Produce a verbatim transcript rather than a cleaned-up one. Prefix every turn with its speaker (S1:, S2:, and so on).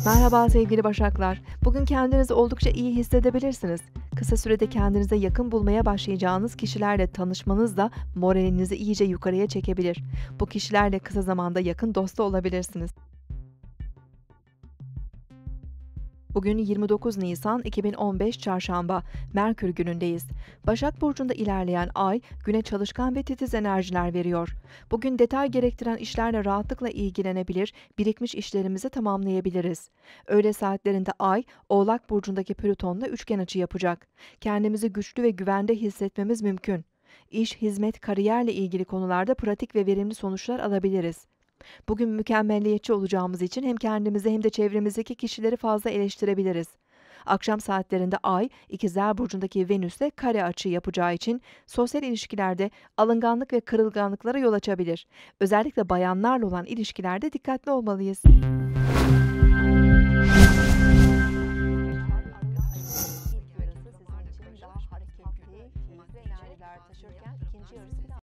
S1: Merhaba sevgili Başaklar. Bugün kendinizi oldukça iyi hissedebilirsiniz. Kısa sürede kendinize yakın bulmaya başlayacağınız kişilerle tanışmanız da moralinizi iyice yukarıya çekebilir. Bu kişilerle kısa zamanda yakın dost da olabilirsiniz. Bugün yirmi dokuz Nisan iki bin on beş Çarşamba, Merkür günündeyiz. Başak Burcu'nda ilerleyen ay, güne çalışkan ve titiz enerjiler veriyor. Bugün detay gerektiren işlerle rahatlıkla ilgilenebilir, birikmiş işlerimizi tamamlayabiliriz. Öğle saatlerinde ay, Oğlak Burcu'ndaki Plüton'la üçgen açı yapacak. Kendimizi güçlü ve güvende hissetmemiz mümkün. İş, hizmet, kariyerle ilgili konularda pratik ve verimli sonuçlar alabiliriz. Bugün mükemmelliyetçi olacağımız için hem kendimizi hem de çevremizdeki kişileri fazla eleştirebiliriz. Akşam saatlerinde Ay, İkizler Burcu'ndaki Venüs'le kare açı yapacağı için sosyal ilişkilerde alınganlık ve kırılganlıklara yol açabilir. Özellikle bayanlarla olan ilişkilerde dikkatli olmalıyız. İlk yarısı sizin için daha hareketli, keyifli enerjiler taşırken ikinci yarısı